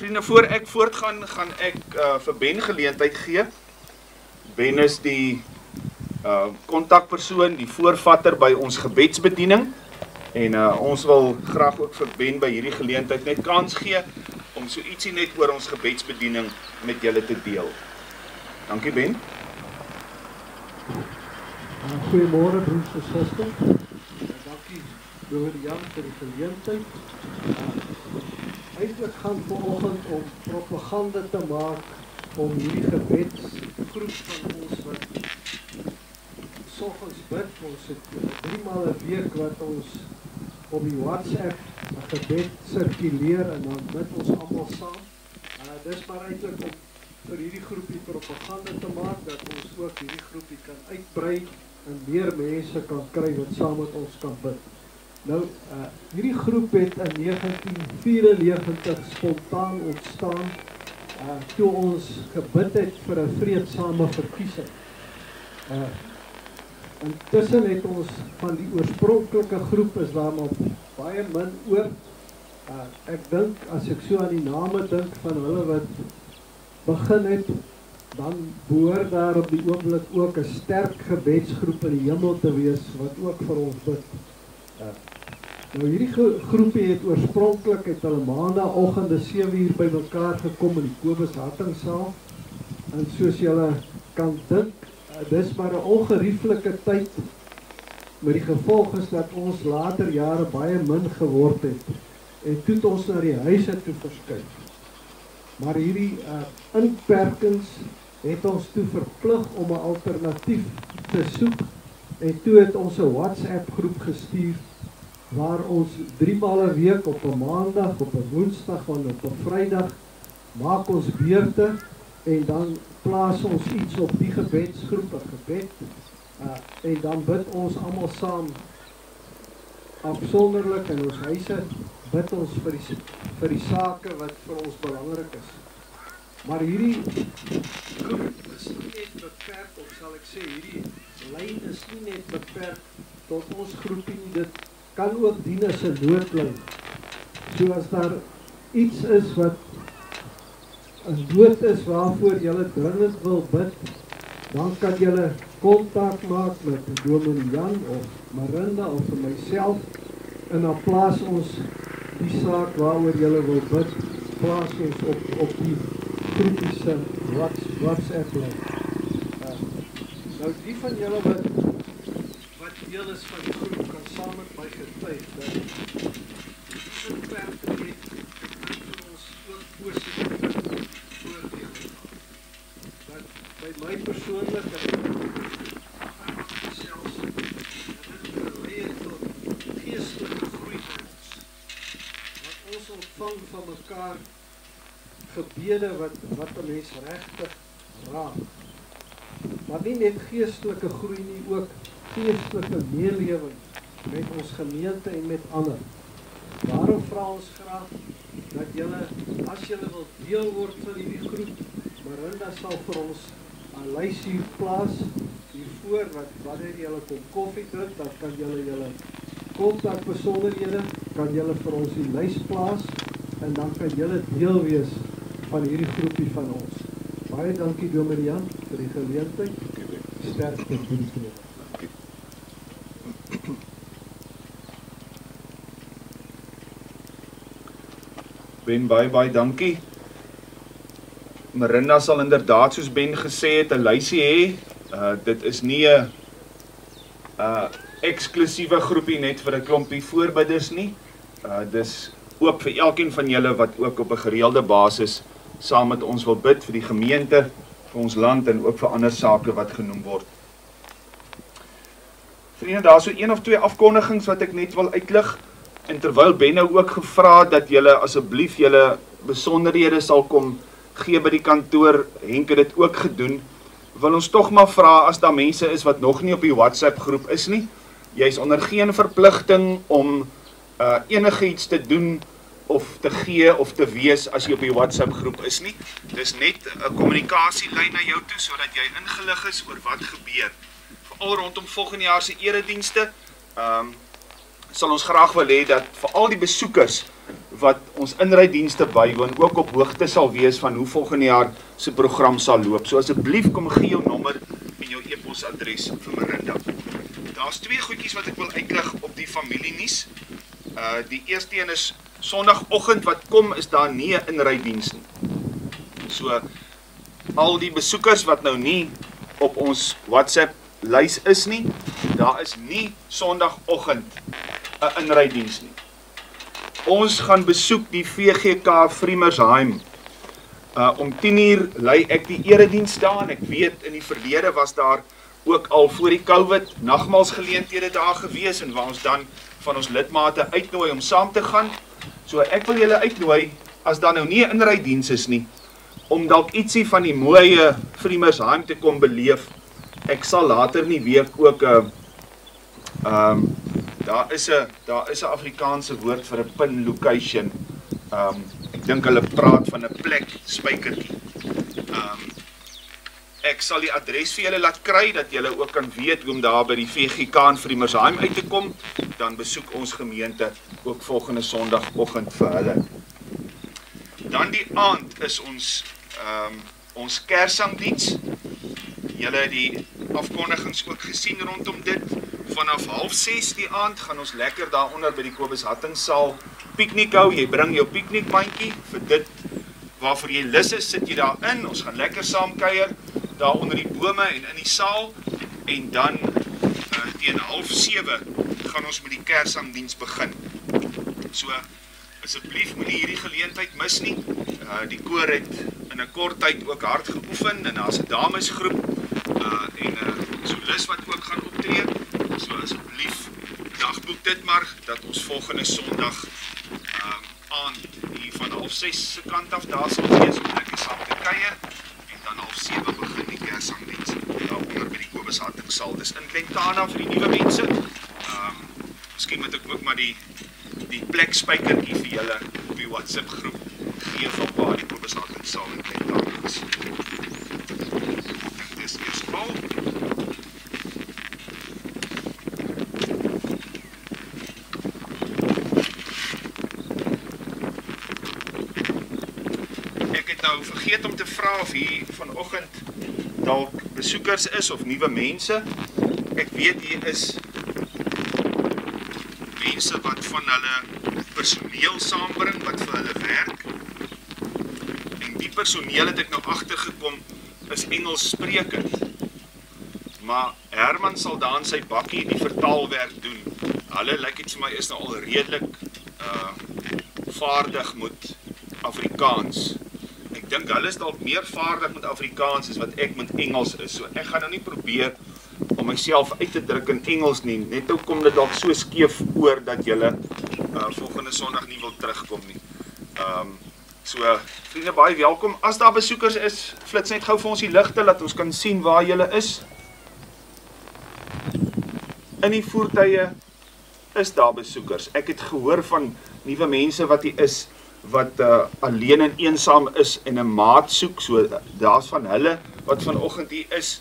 Vriende, voor ek voortgaan, gaan ek vir Ben geleentheid gee. Ben is die kontakpersoon, die voorvatter by ons gebedsbediening. En ons wil graag ook vir Ben by hierdie geleentheid net kans gee om so ietsie net oor ons gebedsbediening met julle te deel. Dankie Ben. Goeiemôre broers en susters. Dankie Dominee Jan vir die geleentheid. Eintlik gaan vanoggend om propaganda te maak om hierdie gebedsgroep van ons wat soggens bid. Ons het 3 maal 'n week wat ons op die WhatsApp 'n gebed sirkuleer en dan bid ons almal saam. Dis maar eintlik om vir hierdie groepie propaganda te maak dat ons ook hierdie groepie kan uitbrei en meer mense kan kry wat saam met ons kan bid. Nou, hierdie groep het in 1994 spontaan ontstaan toe ons gebid het vir 'n vreedsame verkiesing. Intussen het ons van die oorspronklike groep is daar maar baie min oor. Ek dink, as ek so aan die name dink van hulle wat begin het, dan behoort daar op die oomblik ook 'n sterk gebedsgroep in die hemel te wees wat ook vir ons bid. Nou hierdie groepie het oorspronklik het hulle maandagooggende 7 uur by mekaar gekom in die Kobus Hattingsaal. En soos julle kan dink, dis maar 'n ongerieflike tyd, maar die gevolg is dat ons later jare baie min geword het en toe het ons na die huise toe verskuif. Maar hierdie inperkings het ons toe verplig om 'n alternatief te soek en toe het ons 'n WhatsApp groep gestuur waar ons 3 maal 'n week op 'n maandag, op 'n woensdag en op 'n Vrydag maak ons beurte en dan plaas ons iets op die gebedsgroep, 'n gebed, en dan bid ons almal saam afsonderlik in ons huise, bid ons vir die sake wat vir ons belangrik is. Maar hierdie groep is nie net beperk, of sal ek sê, hierdie lyn is nie net beperk tot ons groepie nie, dit kan ook dien as 'n noodlyn. So as daar iets is wat 'n nood is waarvoor julle dringend wil bid, dan kan julle kontak maak met Dominee Jan of Marinda of vir myself en dan plaas ons die saak waaroor julle wil bid, plaas ons op die groepie se WhatsApp lyn. Nou die van julle wat deel is van die groep kan saam met my getuig dat die inperking het vir ons ook positief voordele. Dat by my persoonlik selfs dit gelei het tot geestelike groei by ons. Wat ons ontvang van mekaar gebede wat 'n mens regtig raak. Maar nie net geestelike groei nie, ook geestelike meelewing met ons gemeente en met ander. Daarom vra ons graag dat julle, as julle wil deel word van hierdie groep, Marinda sal vir ons 'n lys hier plaas hiervoor wat wanneer julle kom koffie drink, dan kan julle kontakbesonderhede kan julle vir ons die lys plaas en dan kan julle deel wees van hierdie groepie van ons. Baie dankie Dominee Jan vir die geleentheid. Sterkte vir die groep. Ben, baie dankie. Marinda sal inderdaad, soos Ben gesê het, 'n lysie hê. Dit is nie 'n eksklusiewe groepie net vir 'n klompie voorbidders nie. Dis oop vir elkeen van julle wat ook op 'n gereelde basis saam met ons wil bid vir die gemeente, vir ons land en ook vir ander sake wat genoem word. Vriende, daar is so 1 of 2 afkondigings wat ek net wil uitlig. En terwyl Ben nou ook gevra dat julle asseblief julle besonderhede sal kom gee by die kantoor, Henk het dit ook gedoen, wil ons tog maar vra as daar mense is wat nog nie op die WhatsApp groep is nie. Jy is onder geen verpligting om enige iets te doen of te gee of te wees as jy op die WhatsApp groep is nie. Dis net 'n kommunikasielyn na jou toe sodat jy ingelig is oor wat gebeur. Veral rondom volgende jaar se eredienste, sal ons graag wil hê dat vir al die besoekers wat ons inrydienste bywoon ook op hoogte sal wees van hoe volgende jaar se program sal loop. So asseblief kom gee jou nommer en jou e-posadres vir Marinda. Daar's twee goedjies wat ek wil uitlig op die familienuus. Die eerste een is Sondagoggend wat kom, is daar nie 'n inrydiens nie. So al die besoekers wat nou nie op ons WhatsApp lys is nie, daar is nie Sondagoggend 'n inrydiens nie. Ons gaan besoek die VGK Friemersheim. Om 10:00 lei ek die erediens daar en ek weet in die verlede was daar ook al voor die COVID nagmaalsgeleenthede daar gewees en waar ons dan van ons lidmate uitnooi om saam te gaan. So ek wil julle uitnooi, as daar nou nie 'n inrydiens is nie, om dalk ietsie van die mooie Friemersheim te kom beleef. Ek sal later in die week ook daar is 'n Afrikaanse woord vir 'n pin location. Ek dink hulle praat van 'n plek spykertjie. Ek sal die adres vir julle laat kry, dat julle ook kan weet hoe om daar by die VGK in Friemersheim uit te kom. Dan besoek ons gemeente ook volgende Sondagoggend vir hulle. Dan die aand is ons Kersangdiens. Julle het die afkondigings ook gesien rondom dit. Vanaf 5:30 die aand gaan ons lekker daaronder by die Kobus Hattingsaal piknik hou. Jy bring jou piknikmandjie vir dit waarvoor jy lus is, sit jy daar in. Ons gaan lekker saam kuier daar onder die bome en in die saal. En dan teen 6:30 gaan ons met die Kersangdiens begin. So asseblief moenie hierdie geleentheid mis nie. Die koor het in 'n kort tyd ook hard geoefen en daar's 'n damesgroep en so lus wat ook gaan optree. So asseblief dagboek dit maar dat ons volgende Sondag aand hier van 6:30 se kant af daar sal wees om lekker saam te kuier en dan 6:30 begin die Kersangdiens daar onder by die Kobus Hattingsaal. Dis in Glentana vir die nuwe mense. Miskien moet ek ook maar die plek spykertjie vir julle op die WhatsApp groep gee van waar die Kobus Hattingsaal in Glentana is. Ek dis eers al. Nou vergeet om te vra of hier vanoggend dalk besoekers is of nuwe mense. Ek weet hier is mense wat van hulle personeel saambring wat vir hulle werk. En die personeel het ek nou agtergekom is Engels sprekend. Maar Herman sal daar in sy bakkie die vertaalwerk doen. Hulle lyk dit vir my is nou al redelik vaardig met Afrikaans. Ek dink hulle is dalk meer vaardig met Afrikaans as wat ek met Engels is. So ek gaan nou nie probeer om myself uit te druk in Engels nie. Net nou kom dit dalk so skeef oor dat julle volgende Sondag nie wil terugkom nie. So vriende, baie welkom. As daar besoekers is, flits net gou vir ons die ligte dat ons kan sien waar julle is. In die voertuie is daar besoekers. Ek het gehoor van nuwe mense wat hier is wat alleen en eensaam is en 'n maat soek, so daar's van hulle wat vanoggend hier is.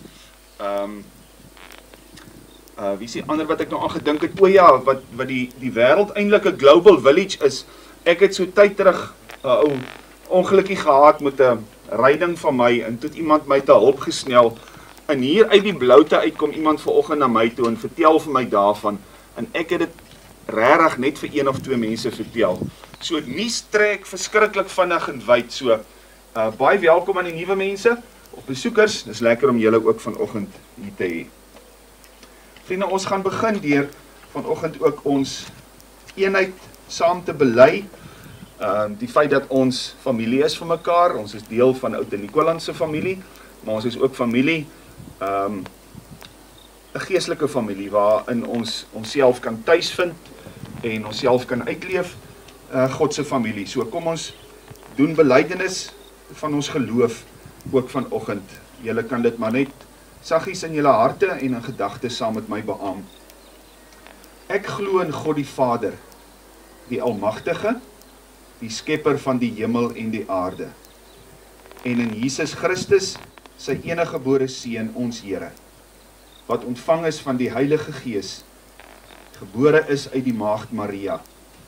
Wie is die ander wat ek nou aangedink het? O ja, wat die wêreld eintlik 'n global village is. Ek het so tyd terug ongelukkie gehad met 'n ryding van my en toe het iemand my te hulp gesnel. En hier uit die bloute uitkom iemand vanoggend na my toe en vertel vir my daarvan en ek het dit regtig net vir 1 of 2 mense vertel. So nuus trek verskriklik vinnig en wyd. So baie welkom aan die nuwe mense of besoekers. Dis lekker om julle ook vanoggend hier te hê. Vriende, ons gaan begin deur vanoggend ook ons eenheid saam te bely. Die feit dat ons familie is vir mekaar. Ons is deel van Oud Nikoland se familie, maar ons is ook familie, 'n geestelike familie waarin ons onsself kan tuisvind en onsself kan uitleef. God se familie. So kom ons doen belydenis van ons geloof ook vanoggend. Julle kan dit maar net saggies in julle harte en in gedagtes saam met my beamoen. Ek glo in God die Vader, die Almagtige, die skepper van die hemel en die aarde, en in Jesus Christus, sy eniggebore Seun, ons Here, wat ontvang is van die Heilige Gees, gebore is uit die Maagd Maria,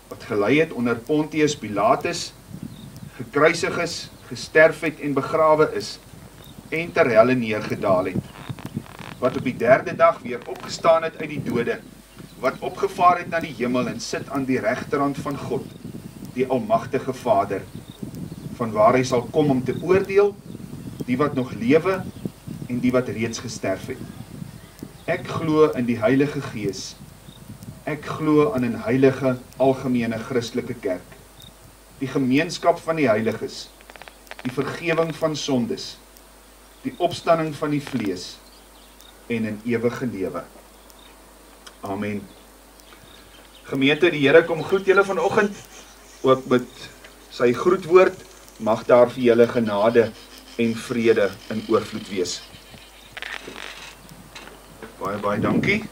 wat gelei het onder Pontius Pilatus, gekruisig is, gesterf het en begrawe is, en ter helle neergedaal het, wat op die 3de dag weer opgestaan het uit die dode, wat opgevaar het na die hemel en sit aan die regterhand van God, die almagtige Vader, van waar hy sal kom om te oordeel, die wat nog lewe en die wat reeds gesterf het. Ek glo in die Heilige Gees. Ek glo aan 'n heilige, algemene Christelike kerk, die gemeenskap van die heiliges, die vergewing van sondes, die opstanding van die vlees en 'n ewige lewe. Amen. Gemeente, die Here kom groet julle vanoggend, ook met sy groetwoord, mag daar vir julle genade en vrede in oorvloed wees. Baie, baie dankie.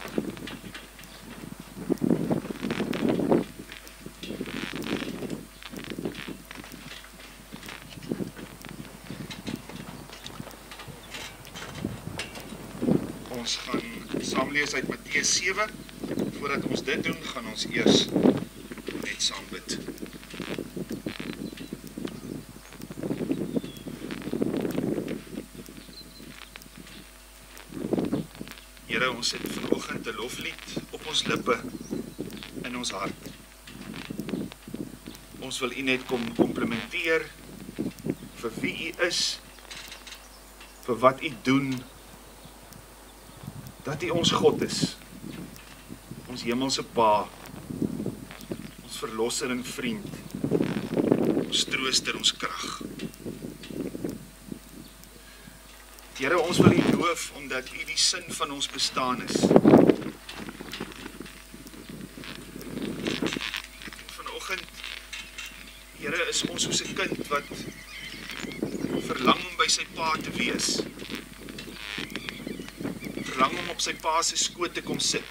Ons gaan saam lees uit Matteus 7. Voordat ons dit doen, gaan ons eers net saam bid. Here, ons het vanoggend 'n loflied op ons lippe, in ons hart. Ons wil U net kom komplimenteer vir wie U is, vir wat U doen, dat U ons God is, ons hemelse Pa, ons verlosser en vriend, ons trooster, ons krag. Here, ons wil U loof omdat U die sin van ons bestaan is. Vanoggend, Here, is ons soos 'n kind wat verlang om by sy Pa te wees. Verlang om op sy Pa se skoot te kom sit.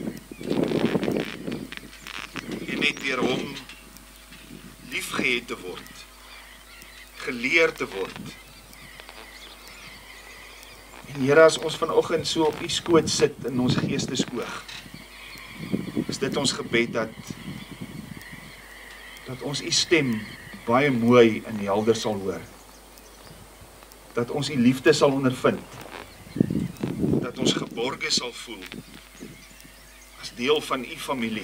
En net deur hom liefgehet te word, geleer te word. En Here, as ons vanoggend so op U skoot sit in ons geesteskoog, is dit ons gebed dat ons U stem baie mooi en helder sal hoor. Dat ons U liefde sal ondervind. Dat ons geborge sal voel as deel van U familie.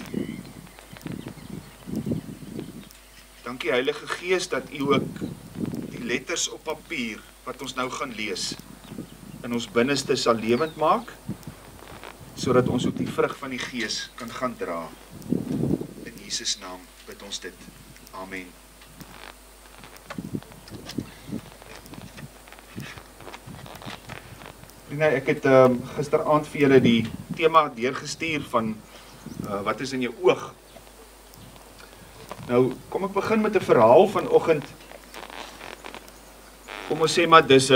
Dankie Heilige Gees dat U ook die letters op papier wat ons nou gaan lees in ons binneste sal lewend maak, sodat ons ook die vrug van die Gees kan gaan dra. In Jesus naam bid ons dit. Amen. Nee, ek het gisteraand vir julle die tema deurgestuur van wat is in jou oog. Nou, kom ek begin met 'n verhaal vanoggend. Kom ons sê maar dis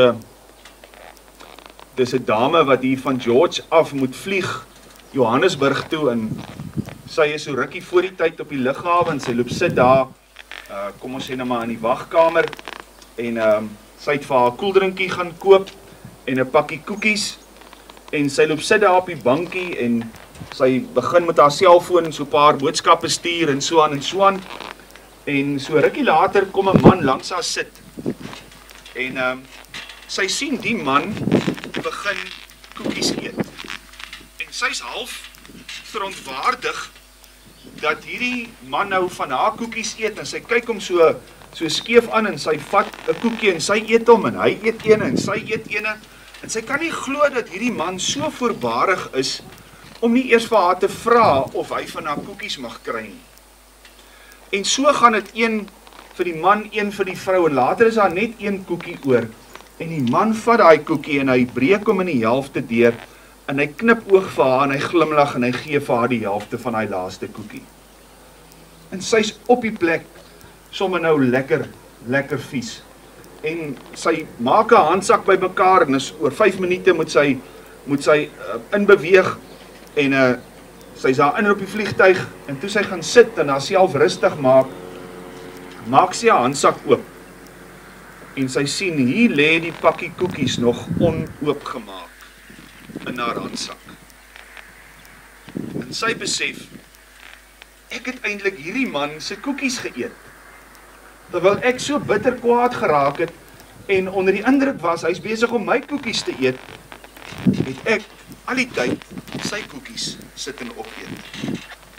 'n dame wat hier van George af moet vlieg Johannesburg toe en sy is so rukkie voor die tyd op die lughawe en sy loop sit daar, kom ons sê nou maar in die wagkamer en sy het vir haar koeldrinkie gaan koop en 'n pakkie koekies en sy loop sit daar op die bankie en sy begin met haar selfoon so 'n paar boodskappe stuur en so aan en so rukkie later kom 'n man langs haar sit en sy sien die man begin koekies eet en sy's half verontwaardig dat hierdie man nou van haar koekies eet en sy kyk hom so skeef aan en sy vat 'n koekie en sy eet hom en hy eet ene en sy eet ene en sy kan nie glo dat hierdie man so voorbarig is om nie eers vir haar te vra of hy van haar koekies mag kry nie. En so gaan dit een vir die man, een vir die vrou en later is daar net een koekie oor en die man vat daai koekie en hy breek hom in die helfte deur en hy knip oog vir haar en hy glimlag en hy gee vir haar die helfte van hy laaste koekie. En sy's op die plek sommer nou lekker vies. En sy maak 'n handsak bymekaar en is oor 5 minute moet sy inbeweeg en sy's daar in op die vliegtuig en toe sy gaan sit en haarself rustig maak sy 'n handsak oop. En sy sien hier lê die pakkie koekies nog onoopgemaak in haar handsak. En sy besef ek het eintlik hierdie man se koekies geëet. Terwyl ek so bitter kwaad geraak het en onder die indruk was, hy's besig om my koekies te eet, het ek al die tyd sy koekies sit en opeet.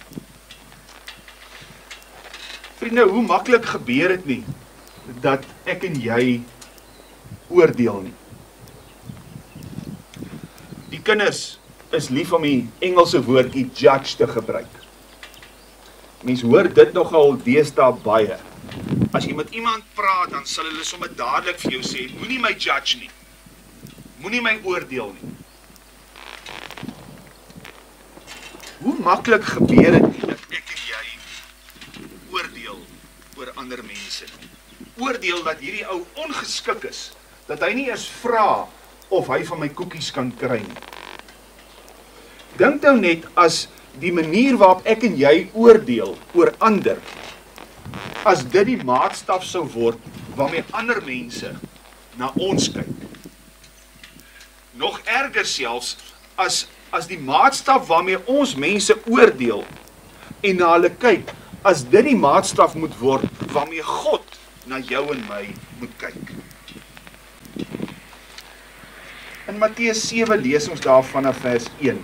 Vriende, hoe maklik gebeur het nie, dat ek en jy oordeel nie. Die kinders is lief om die Engelse woordjie judge te gebruik. Mens hoor dit nogal deesdae baie. As jy met iemand praat, dan sal hulle sommer dadelik vir jou sê, moenie my judge nie. Moenie my oordeel nie. Hoe maklik gebeur het nie dat ek en jy oordeel oor ander mense nie. Oordeel dat hierdie ou ongeskik is, dat hy nie eers vra of hy van my koekies kan kry nie. Dink nou net as die manier waarop ek en jy oordeel oor ander, as dit die maatstaf sou word waarmee ander mense na ons kyk. Nog erger selfs, as die maatstaf waarmee ons mense oordeel en na hulle kyk, as dit die maatstaf moet word waarmee God na jou en my moet kyk. In Matteus 7 lees ons daar vanaf vers 1.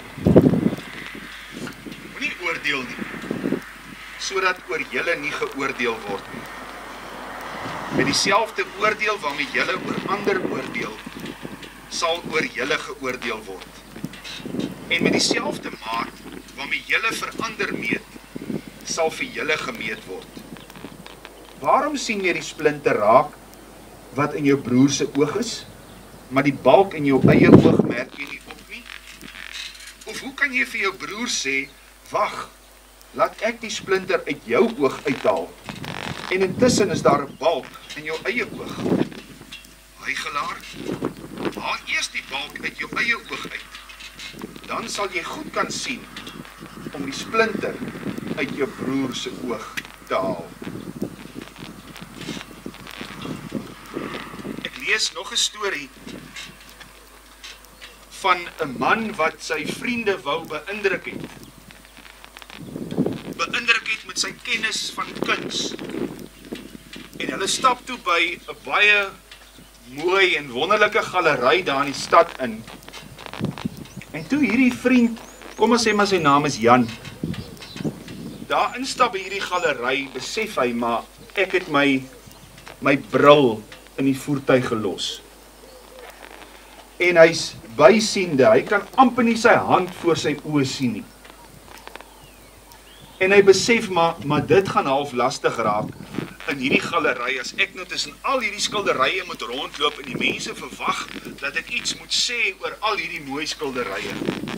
Moenie oordeel nie, sodat oor julle nie geoordeel word nie. Met dieselfde oordeel waarmee julle oor ander oordeel, sal oor julle geoordeel word. En met dieselfde maat waarmee julle vir ander meet, sal vir julle gemeet word. Waarom sien jy die splinter raak wat in jou broer se oog is, maar die balk in jou eie oog merk jy nie op nie? Of hoe kan jy vir jou broer sê, wag, laat ek die splinter uit jou oog uithaal, en intussen is daar 'n balk in jou eie oog? Huigelaar, haal eers die balk uit jou eie oog uit, dan sal jy goed kan sien om die splinter uit jou broer se oog te haal. Ek lees nog 'n storie van 'n man wat sy vriende wou beïndruk het. Beïndruk het met sy kennis van kuns. En hulle stap toe by 'n baie mooi en wonderlike galery daar in die stad in. En toe hierdie vriend, kom ons sê maar sy naam is Jan, daar instap by hierdie galery, besef hy, maar ek het my bril in die voertuig gelos. En hy's bysiende, hy kan amper nie sy hand voor sy oë sien nie. En hy besef, maar dit gaan half lastig raak in hierdie galery, as ek nou tussen al hierdie skilderye moet rondloop en die mense verwag dat ek iets moet sê oor al hierdie mooi skilderye.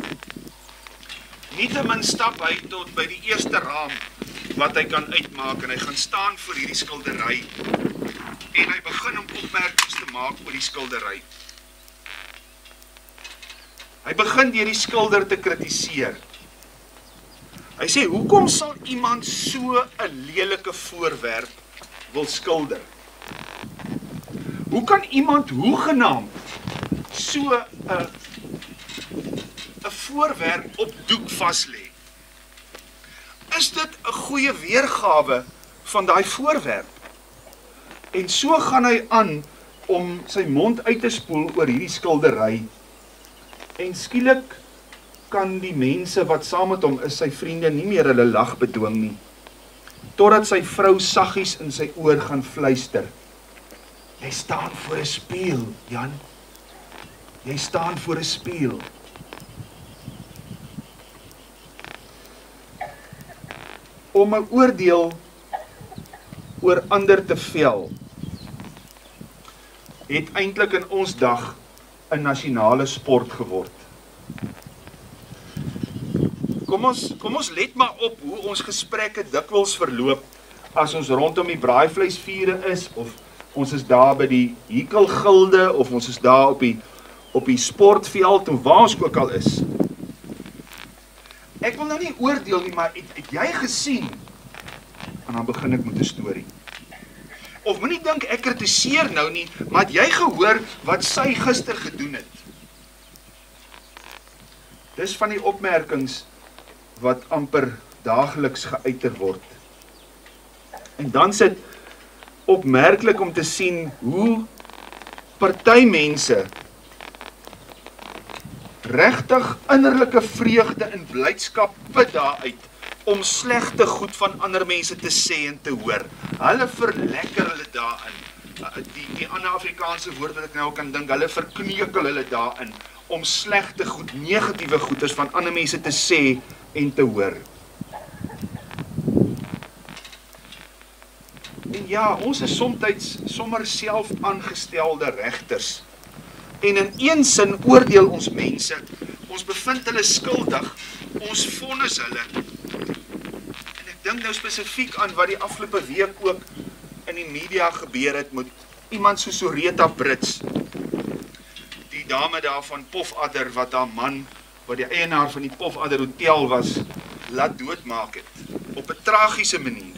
Nietemin stap hy tot by die eerste raam wat hy kan uitmaak en hy gaan staan voor hierdie skildery en hy begin om opmerkings te maak oor die skildery. Hy begin deur die skilder te kritiseer. Hy sê, hoekom sal iemand so 'n lelike voorwerp wil skilder? Hoe kan iemand hoegenaamd so 'n voorwerp op doek vaslê? Is dit 'n goeie weergawe van daai voorwerp? En so gaan hy aan om sy mond uit te spoel oor hierdie skildery. En skielik kan die mense wat saam met hom is, sy vriende, nie meer hulle lag bedwing nie. Totdat sy vrou saggies in sy oor gaan fluister. Jy staan voor 'n spieël, Jan. Jy staan voor 'n spieël. Om 'n oordeel oor ander te vel, het eintlik in ons dag 'n nasionale sport geword. Kom ons let maar op hoe ons gesprekke dikwels verloop as ons rondom die braaivleisvure is, of ons is daar by die hekelgilde, of ons is daar op die sportveld, of waar ons ook al is. Ek wil nou nie oordeel nie, maar het jy gesien? En dan begin ek met 'n storie. Of moenie dink ek kritiseer nou nie, maar het jy gehoor wat sy gister gedoen het? Dis van die opmerkings wat amper daagliks geuiter word. En dan is dit opmerklik om te sien hoe party mense regtig innerlike vreugde en blydskap put daaruit om slegte goed van ander mense te sê en te hoor. Hulle verlekker hulle daarin. Die ander Afrikaanse woord wat ek nou kan dink, hulle verkneukel hulle daarin om slegte goed, negatiewe goeders van ander mense te sê en te hoor. En ja, ons is soms sommer self aangestelde regters. En in een sin oordeel ons mense, ons bevind hulle skuldig, ons vonnis hulle. En ek dink nou spesifiek aan wat die afgelope week ook in die media gebeur het met iemand soos Soreta Brits. Die dame daar van Pofadder wat haar man, wat die eienaar van die Pofadder Hotel was, laat doodmaak het. Op 'n tragiese manier.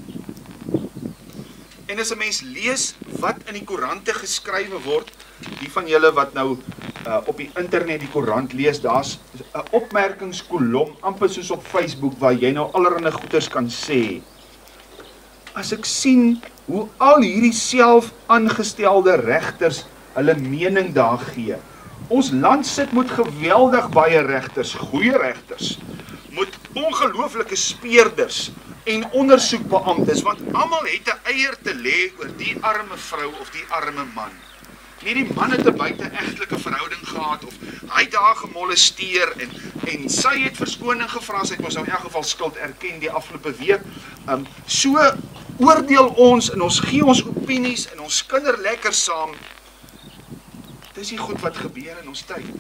En as 'n mens lees wat in die koerante geskrywe word, die van julle wat nou op die internet die koerant lees, daar's 'n opmerkingskolom, amper soos op Facebook, waar jy nou allerlei goeders kan sê. As ek sien hoe al hierdie self aangestelde regters hulle mening daar gee. Ons land sit met geweldig baie regters, goeie regters, met ongelooflike speerders en ondersoekbeamptes, want almal het 'n eier te lê oor die arme vrou of die arme man. Nie die man het 'n buite-egtelike verhouding gehad of hy het haar gemolesteer en sy het verskoning gevra, sy het mos nou in elk geval skuld erken die afgelope week. So oordeel ons en ons gee ons opinies en ons kinder lekker saam. Dis die goed wat gebeur in ons tyd.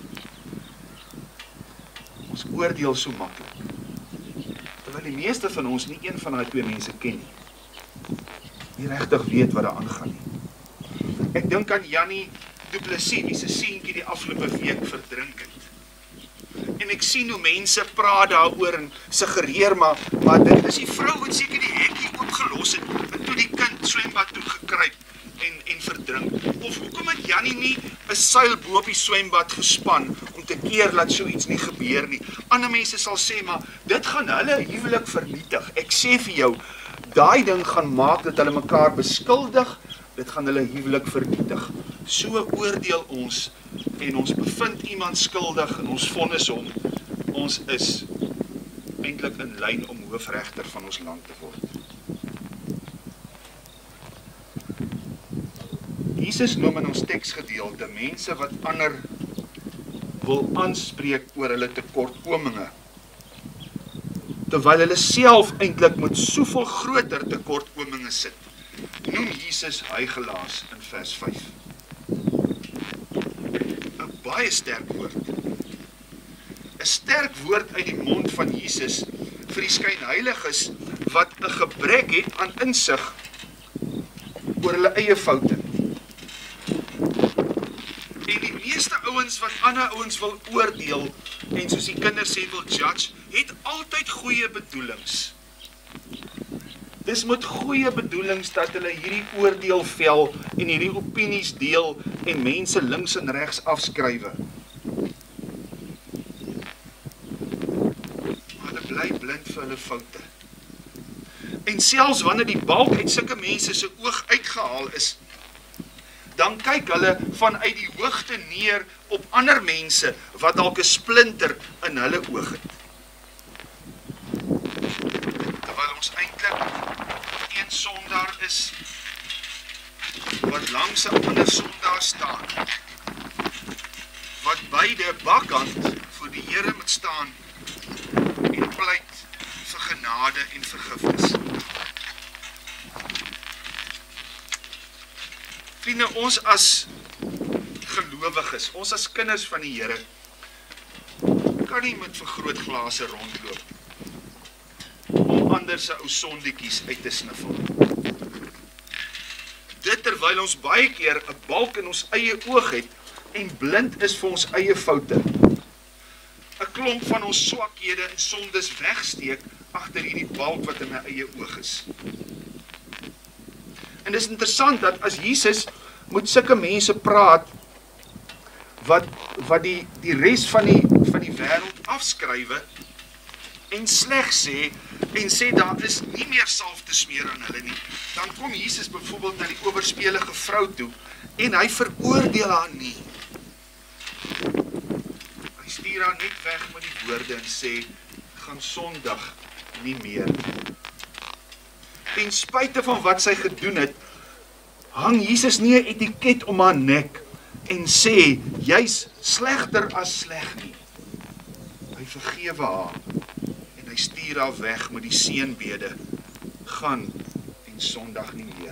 Ons oordeel so maklik. Terwyl die meeste van ons nie een van daai twee mense ken nie regtig weet wat daar aangaan nie. Ek dink aan Jannie Du Plessis, wie se seentjie die afgelope week verdrink het. En ek sien hoe mense praat daaroor en suggereer maar dit is die vrou wat seker die hekkie oopgelos het en toe die kind swembad toe gekruip en verdrink. Of hoekom het Jannie nie 'n seil bo op die swembad gespan om te keer dat so iets nie gebeur nie. Ander mense sal sê maar dit gaan hulle huwelik vernietig. Ek sê vir jou, daai ding gaan maak dat hulle mekaar beskuldig. Dit gaan hulle huwelik vernietig. So oordeel ons en ons bevind iemand skuldig en ons vonnis hom. Ons is eintlik in lyn om hoofregter van ons land te word. Jesus noem in ons teksgedeelte mense wat ander wil aanspreek oor hulle tekortkominge, terwyl hulle self eintlik met soveel groter tekortkominge sit. Noem Jesus huigelaars in vers 5. 'n Baie sterk woord. 'n Sterk woord uit die mond van Jesus vir die skynheiliges wat 'n gebrek het aan insig oor hulle eie foute. En die meeste ouens wat ander ouens wil oordeel en soos die kinders sê wil judge, het altyd goeie bedoelings. Dis met goeie bedoelings dat hulle hierdie oordeel vel en hierdie opinies deel en mense links en regs afskrywe. Maar hulle bly blind vir hulle foute. En selfs wanneer die balk uit sulke mense se oog uitgehaal is, dan kyk hulle vanuit die hoogte neer op ander mense wat dalk 'n splinter in hulle oog het. Terwyl ons eintlik een sondaar is wat langs 'n ander sondaar staan, wat beide bakkant voor die Here moet staan en pleit vir genade en vergifnis. Vriende, ons as gelowiges, ons as kinders van die Here, kan nie met vergrootglase rondloop om ander se ou sondetjies uit te sniffel. Dit terwyl ons baie keer 'n balk in ons eie oog het en blind is vir ons eie foute. 'n Klomp van ons swakhede en sondes wegsteek agter hierdie balk wat in my eie oog is. En dis interessant dat as Jesus met sulke mense praat wat die res van die wêreld afskrywe en slegs sê en sê daar is nie meer salf te smeer aan hulle nie, dan kom Jesus byvoorbeeld na die owerspelige vrou toe en hy veroordeel haar nie. Hy stuur haar net weg met die woorde en sê, gaan Sondag nie meer. Ten spyte van wat sy gedoen het, hang Jesus nie 'n etiket om haar nek en sê, jy's slegter as sleg nie. Hy vergewe haar en hy stuur haar weg met die seënbede, gaan en Sondag nie meer.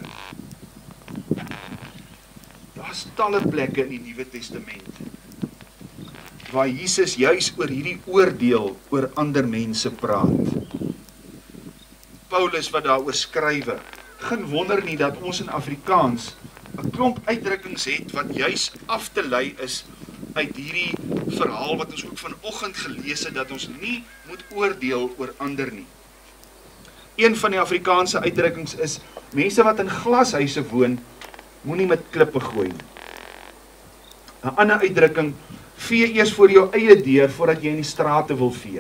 Daar's talle plekke in die Nuwe Testament waar Jesus juis oor hierdie oordeel oor ander mense praat. Paulus wat daaroor skrywe, geen wonder nie dat ons in Afrikaans 'n klomp uitdrukkings het wat juis af te lei is uit hierdie verhaal wat ons ook vanoggend gelees het, dat ons nie moet oordeel oor ander nie. Een van die Afrikaanse uitdrukkings is, mense wat in glashuise woon, moenie met klippe gooi nie. 'n ander uitdrukking, vee eers voor jou eie deur voordat jy in die strate wil vee.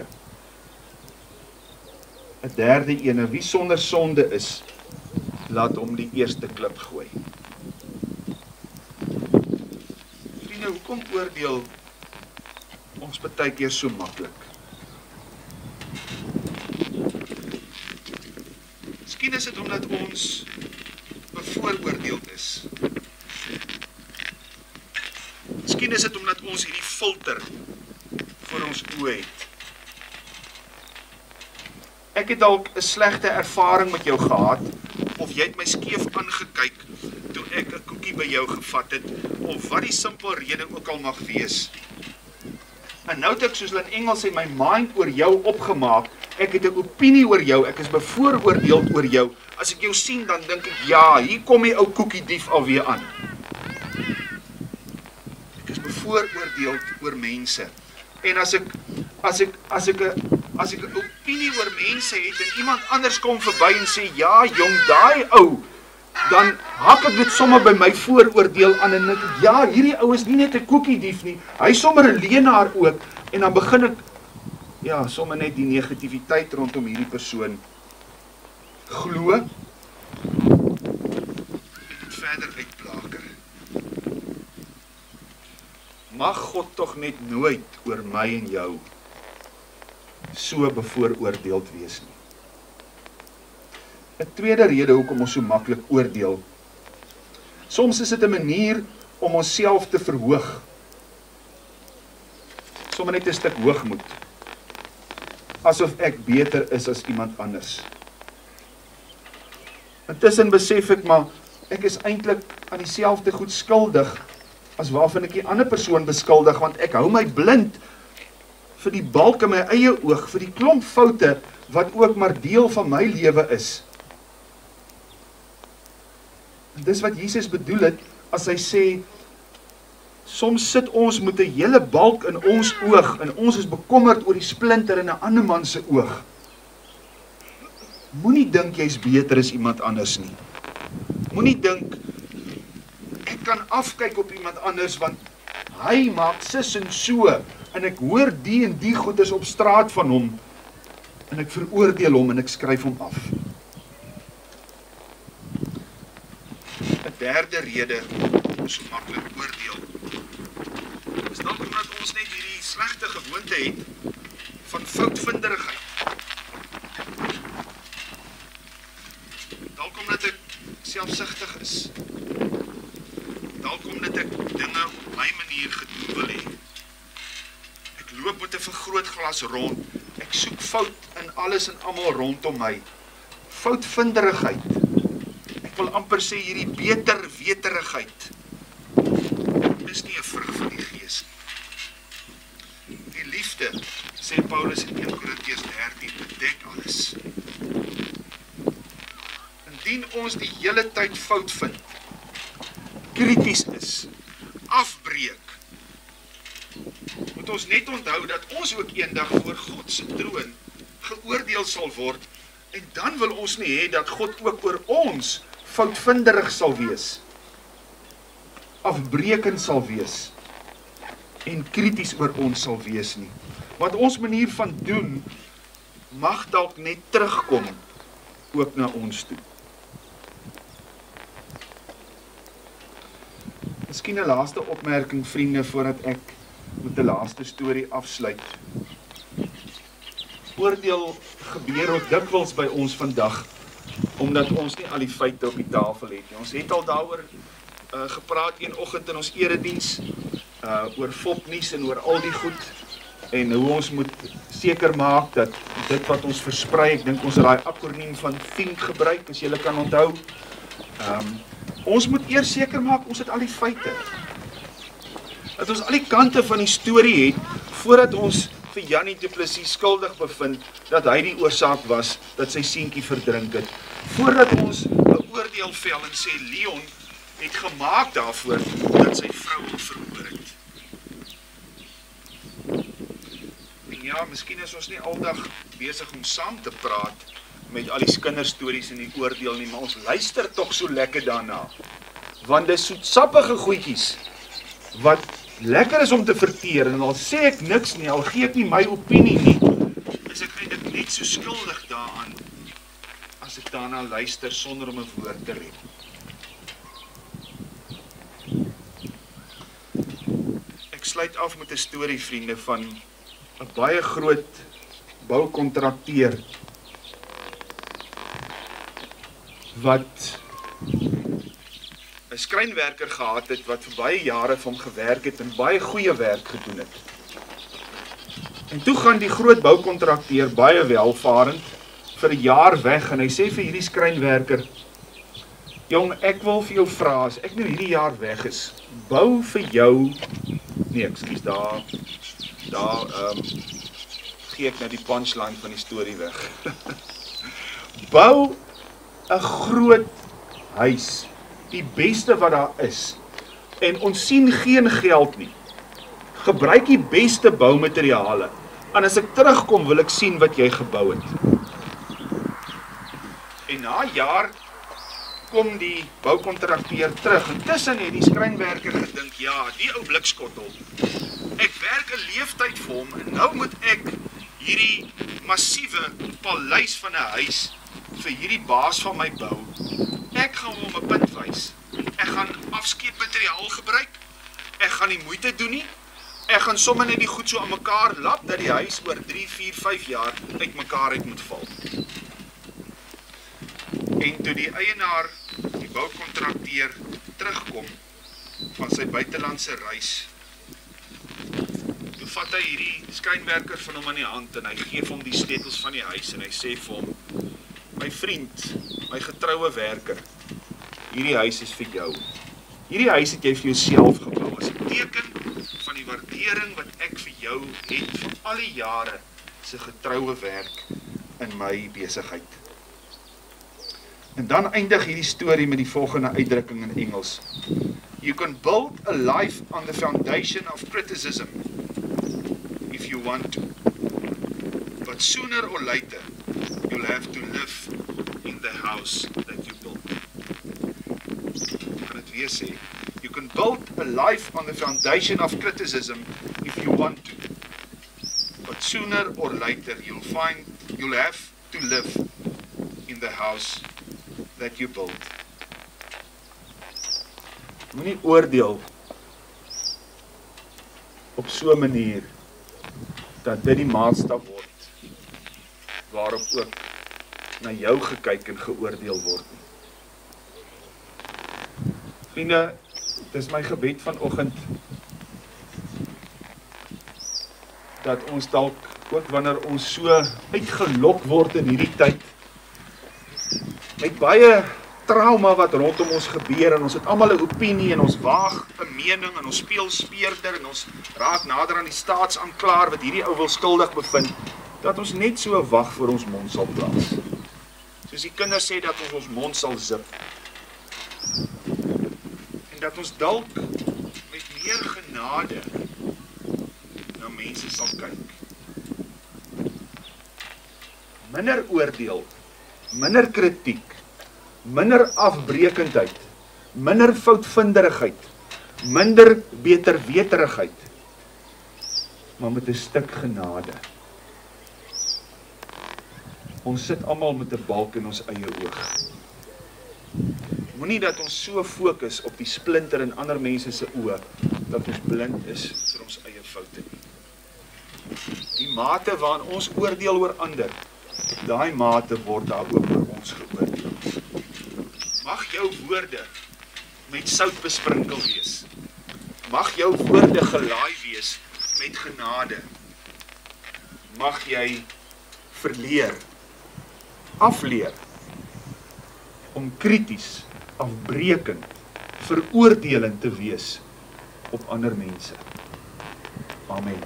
'n derde ene, wie sonder sonde is, laat hom die eerste klip gooi. Vriende, hoekom oordeel ons baie keer so maklik? Miskien is dit omdat ons bevooroordeeld is. Miskien is dit omdat ons hierdie filter voor ons oë het. Ek het dalk 'n slegte ervaring met jou gehad, of jy het my skeef aangekyk toe ek 'n koekie by jou gevat het, of wat die simpel rede ook al mag wees. En nou het ek, soos hulle in Engels sê, my mind oor jou opgemaak, ek het 'n opinie oor jou, ek is bevooroordeeld oor jou. As ek jou sien, dan dink ek, ja, hier kom die ou koekiedief alweer aan. Ek is bevooroordeeld oor mense. En as ek 'n opinie oor mense het en iemand anders kom verby en sê, ja jong, daai ou, dan hak ek dit sommer by my vooroordeel aan en ek, ja, hierdie ou is nie net 'n koekiedief nie, hy is sommer 'n leienaar ook, en dan begin ek, ja, sommer net die negativiteit rondom hierdie persoon glo en dit verder uitplaker. Mag God tog net nooit oor my en jou so bevooroordeeld wees nie. 'n tweede rede hoekom ons so maklik oordeel. Soms is dit 'n manier om onsself te verhoog. Sommige net 'n stuk hoogmoed. Asof ek beter is as iemand anders. Intussen besef ek maar, ek is eintlik aan dieselfde goed skuldig as waarvan ek die ander persoon beskuldig, want ek hou my blind vir die balk in my eie oog, vir die klomp foute wat ook maar deel van my lewe is. En dis wat Jesus bedoel het as hy sê, soms sit ons met 'n hele balk in ons oog en ons is bekommerd oor die splinter in 'n ander man se oog. Moenie dink jy's beter as iemand anders nie. Moenie dink ek kan afkyk op iemand anders want hy maak sis en so en ek hoor die en die goeders op straat van hom en ek veroordeel hom en ek skryf hom af. 'n derde rede om ons so maklik oordeel is dalk omdat ons net hierdie slegte gewoonte het van foutvinderigheid. Dalk omdat ek selfsugtig is. Dalk omdat ek dinge op my manier gedoen wil hê. Ek loop met 'n vergrootglas rond. Ek soek fout in alles en almal rondom my. Foutvinderigheid. Ek wil amper sê hierdie beterweterigheid is nie 'n vrug van die Gees nie. Die liefde, sê Paulus in 1 Korintiërs 13, bedek alles. Indien ons die hele tyd fout vind, krities is, afbreek, moet ons net onthou dat ons ook eendag voor God se troon geoordeel sal word, en dan wil ons nie hê dat God ook oor ons foutvinderig sal wees, afbrekend sal wees, en krities oor ons sal wees nie. Want ons manier van doen, mag dalk net terugkom ook na ons toe. Miskien 'n laaste opmerking, vriende, voordat ek met 'n laaste storie afsluit. Oordeel gebeur ook dikwels by ons vandag, omdat ons nie al die feite op die tafel het nie. Ons het al daaroor gepraat een oggend in ons erediens, oor fopnuus en oor al die goed, en hoe ons moet seker maak dat dit wat ons versprei, ek dink ons het daai akroniem van THINK gebruik, as julle kan onthou. Ons moet eers seker maak, ons het al die feite. Dat ons al die kante van die storie het, voordat ons vir Jannie du Plessis skuldig bevind, dat hy die oorsaak was, dat sy seentjie verdrink het. Voordat ons 'n oordeel vel en sê, Leon het gemaak daarvoor, dat sy vrou hom verhoor het. En ja, miskien is ons nie aldag besig om saam te praat, met al die kinderstories en die oordeel nie, maar ons luister tog so lekker daarna. Want dis soetsappige goedjies, wat lekker is om te verteer, en al sê ek niks nie, al gee ek nie my opinie nie, is ek eintlik net so skuldig daaraan, as ek daarna luister, sonder om 'n woord te red. Ek sluit af met 'n storie, vriende, van 'n baie groot boukontrakteur, wat 'n skrynwerker gehad het, wat vir baie jare vir hom gewerk het, en baie goeie werk gedoen het. En toe gaan die groot boukontrakteur, baie welvarend, vir 'n jaar weg, en hy sê vir hierdie skrynwerker, jong, ek wil vir jou vra, as ek nou hierdie jaar weg is, bou vir jou, nee, ekskuus, daar gee ek nou die punchline van die storie weg. Bou 'n groot huis, die beste wat daar is, en ons sien geen geld nie. Gebruik die beste boumateriale, en as ek terugkom wil ek sien wat jy gebou het. En na 'n jaar kom die boukontrakteur terug, en tussen het die skrynwerker gedink, ja, die ou blikskottel, ek werk 'n leeftyd vir hom, en nou moet ek hierdie massiewe paleis van 'n huis vir hierdie baas van my bou. Ek gaan hom 'n punt wys. Ek gaan afskeepmateriaal gebruik. Ek gaan nie moeite doen nie. Ek gaan sommer net die goed so aan mekaar lap, dat die huis oor 3, 4, 5 jaar uit mekaar uit moet val. En toe die eienaar, die boukontrakteur, terugkom van sy buitelandse reis, toe vat hy hierdie skrynwerker van hom aan die hand, en hy gee hom die sleutels van die huis, en hy sê vir hom, my vriend, my getroue werker, hierdie huis is vir jou. Hierdie huis het jy vir jouself gebou, as 'n teken van die waardering wat ek vir jou het, vir al die jare se getroue werk in my besigheid. En dan eindig hierdie storie met die volgende uitdrukking in Engels. You can build a life on the foundation of criticism, if you want to. But sooner or later, you'll have to live in the house that you built. Ek kan het weer sê, you can build a life on the foundation of criticism if you want to. But sooner or later, you'll have to live in the house that you build. Moenie oordeel op so 'n manier dat dit die maatstaf word waarop ook na jou gekyk en geoordeel word nie. Vriende, dit is my gebed vanoggend dat ons dalk ook wanneer ons so uitgelok word in hierdie tyd met baie trauma wat rondom ons gebeur, en ons het almal 'n opinie, en ons waag 'n mening, en ons speel speurder, en ons raak nader aan die staatsaanklaer wat hierdie ou wil skuldig bevind, dat ons net so 'n wag voor ons mond sal plaas. Soos die kinders sê, dat ons mond sal zip. En dat ons dalk met meer genade na mense sal kyk. Minder oordeel, minder kritiek, minder afbreekendheid, minder foutvinderigheid, minder beterweterigheid, maar met 'n stuk genade. Ons sit almal met 'n balk in ons eie oog. Moenie dat ons so fokus op die splinter in ander mense se oë, dat ons blind is vir ons eie foute nie. Die mate waarin ons oordeel oor ander, daai mate word daar ook oor ons geoordeel. Mag jou woorde met sout besprinkel wees. Mag jou woorde gelaai wees met genade. Mag jy verleer, afleer, om krities, afbrekend, veroordelend te wees op ander mense. Amen.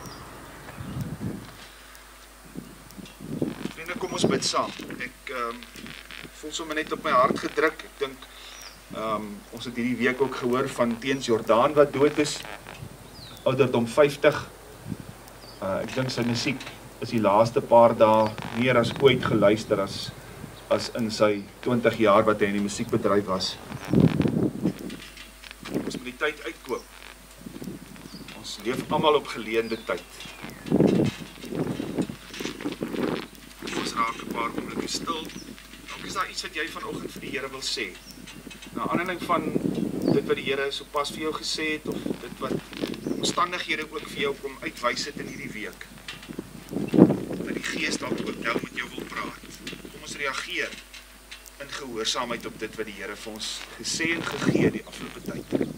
Vriende, kom ons bid saam. Ek voel sommer net op my hart gedruk. Ek dink, ons het hierdie week ook gehoor van Teens Jordaan wat dood is, ouderdom 50. Ek dink sy musiek is die laaste paar dae meer as ooit geluister as in sy 20 jaar wat hy in die musiekbedryf was. Ons moet die tyd uitkoop. Ons leef almal op geleende tyd. Ons raak 'n paar oomblikke stil. Dalk is daar iets wat jy vanoggend vir die Here wil sê. Na aanleiding van dit wat die Here sopas vir jou gesê het, of dit wat omstandighede ook vir jou kom uitwys het in hierdie week. Dat die Gees dalk ook nou met jou wil praat. Kom ons reageer in gehoorsaamheid op dit wat die Here vir ons gesê en gegee die afgelope tyd.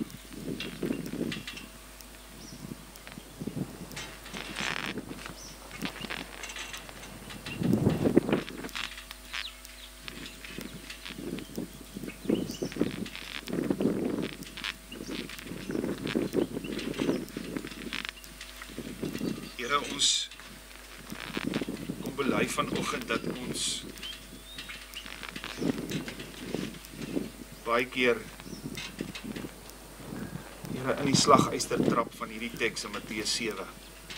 Here, ons kom bely vanoggend dat ons baie keer Here in die slagyster trap van hierdie teks in Matteus 7.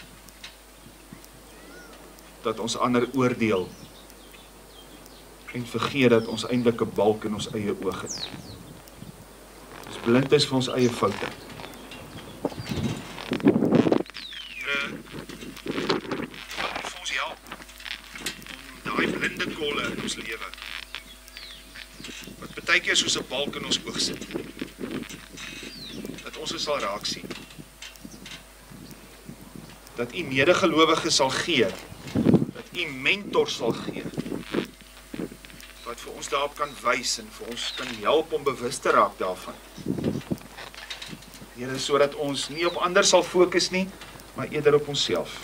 Dat ons ander oordeel en vergeet dat ons eintlik 'n balk in ons eie oog het. Ons blind is vir ons eie foute. Blinde kolle in ons lewe, wat baie keer soos 'n balk in ons oog sit, dat ons dit sal raak sien, dat u medegelowiges sal gee, dat u mentor sal gee, wat vir ons daarop kan wys en vir ons kan help om bewus te raak daarvan. Here, sodat ons nie op ander sal fokus nie, maar eerder op onsself.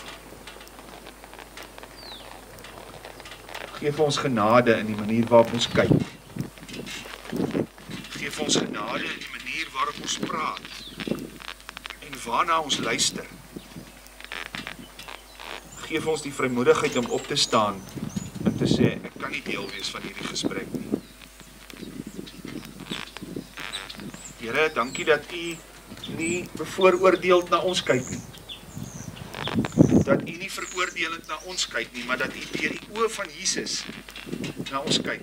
Geef ons genade in die manier waarop ons kyk. Geef ons genade in die manier waarop ons praat en waarna ons luister. Geef ons die vrymoedigheid om op te staan en te sê, ek kan nie deel wees van hierdie gesprek nie. Here, dankie dat u nie bevooroordeeld na ons kyk nie. Dat u nie veroordelend na ons kyk nie, maar dat u deur die oë van Jesus na ons kyk.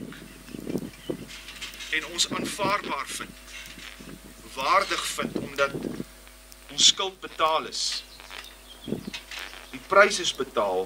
En ons aanvaarbaar vind, waardig vind, omdat ons skuld betaal is. Die prys is betaal.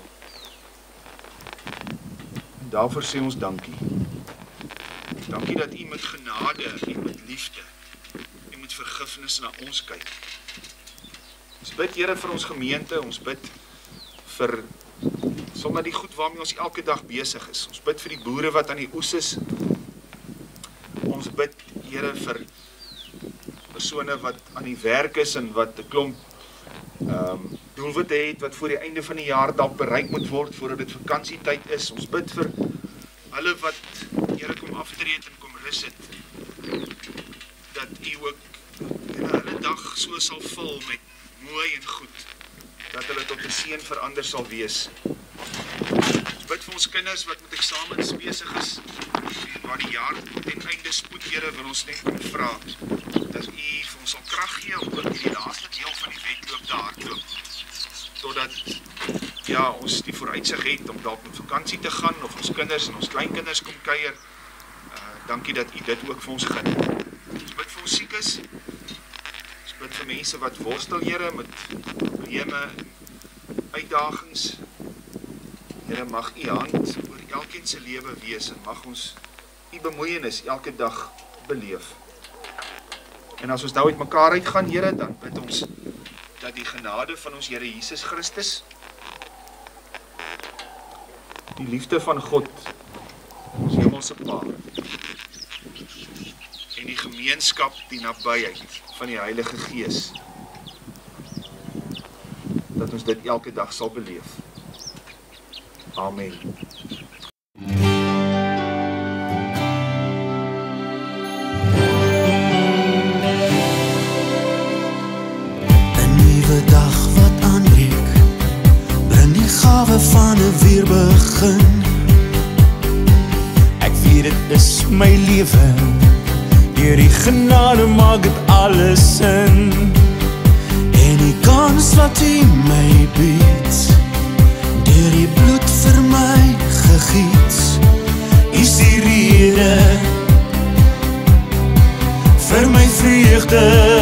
En daarvoor sê ons dankie. Dankie dat u met genade en met liefde en met vergifnis na ons kyk. Ons bid, Here, vir ons gemeente, ons bid vir sommer die goed waarmee ons elke dag besig is. Ons bid vir die boere wat aan die oes is. Ons bid, Here, vir persone wat aan die werk is en wat 'n klomp doelwitte het wat voor die einde van die jaar dalk bereik moet word voordat dit vakansietyd is. Ons bid vir hulle wat, Here, kom aftreed en kom rus het. Dat u ook, Here, hulle dag so sal vul met mooi en goed, dat hulle tot 'n seën verander sal wees. Ons bid vir ons kinders wat met eksamens besig is, en waar die jaar ten einde spoed, Here, wil ons net kom vra, dat u vir ons sal krag gee, om ook die laaste deel van die wedloop te hardloop, totdat, ja, ons die vooruitsig het, om dalk met vakansie te gaan, of ons kinders en ons kleinkinders kom kuier. Dankie dat u dit ook vir ons gun. Ons bid vir ons siekes, bid vir mense wat worstel, Here, met probleme en uitdagings. Here, mag u hand oor in elkeen se lewe wees en mag ons u bemoeienis elke dag beleef. En as ons nou uit mekaar uitgaan, Here, dan bid ons dat die genade van ons Here Jesus Christus, die liefde van God, ons hemelse Pa, en die gemeenskap, die nabyheid van die Heilige Gees, dat ons dit elke dag sal beleef. Amen. Van 'n weer begin. Ek weet dit is my lewe, deur die genade maak dit alles sin. En die kans wat U my bied, deur die bloed vir my gegiet, is die rede vir my vreugde.